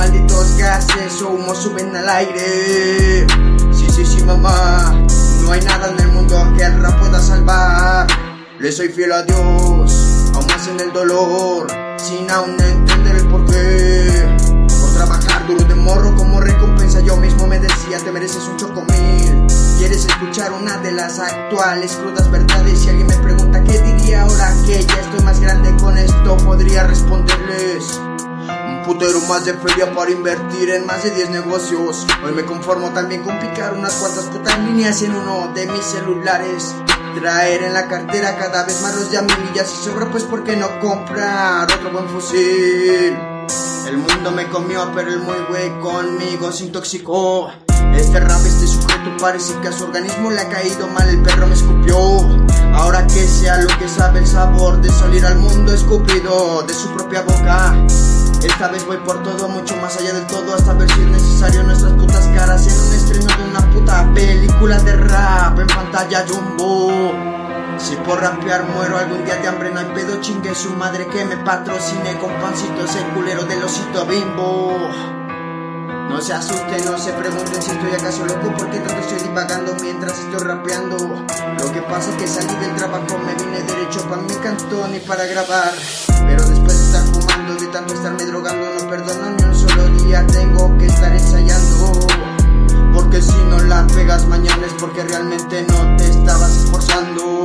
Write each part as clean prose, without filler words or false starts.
malditos gases o humo suben al aire. Sí, mamá, no hay nada en el mundo que el rap pueda salvar. Le soy fiel a Dios, aún más en el dolor, sin aún entender el porqué. Por trabajar duro de morro como recompensa yo mismo me decía: te mereces un chocomil. ¿Quieres escuchar una de las actuales crudas verdades? Si alguien me pregunta qué diría ahora que ya estoy más grande, con esto podría responderles: un putero más de feria para invertir en más de 10 negocios. Hoy me conformo también con picar unas cuantas putas líneas en uno de mis celulares. Traer en la cartera cada vez más los de a millas. Si sobra pues ¿por qué no comprar otro buen fusil? El mundo me comió pero el muy güey conmigo se intoxicó. Este rap, este sujeto parece que a su organismo le ha caído mal. El perro me escupió. Ahora que sea lo que sabe el sabor de salir al mundo escupido de su propia boca. Esta vez voy por todo, mucho más allá del todo, hasta ver si es necesario nuestras putas caras en un estreno de una puta película de rap en pantalla jumbo. Si por rapear muero algún día de hambre no hay pedo, chingue su madre que me patrocine con pancito ese culero del osito Bimbo. No se asusten, no se pregunten si estoy acaso loco, porque tanto estoy divagando mientras estoy rapeando. Lo que pasa es que salí del trabajo, me vine derecho pa' mi cantón y para grabar. Pero después de estar fumando, de tanto estarme drogando, no perdono ni un solo día, tengo que estar ensayando. Porque si no la pegas mañana es porque realmente no te estabas esforzando.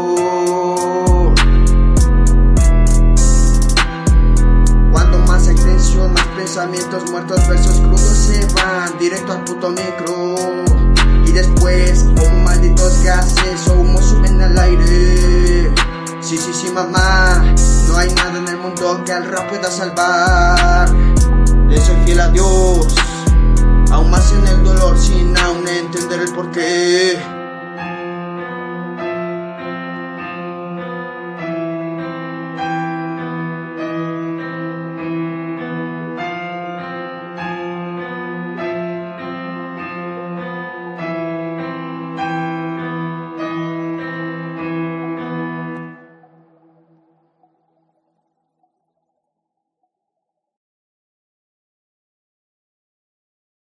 Cuando más extensión, más pensamientos muertos, versos crudos se van directo al puto micro. Y después, como malditos gases o humo suben al aire. Sí, mamá, no hay nada en el mundo que al rap pueda salvar. Le soy fiel a Dios, aún más en el dolor, sin aún entender el porqué.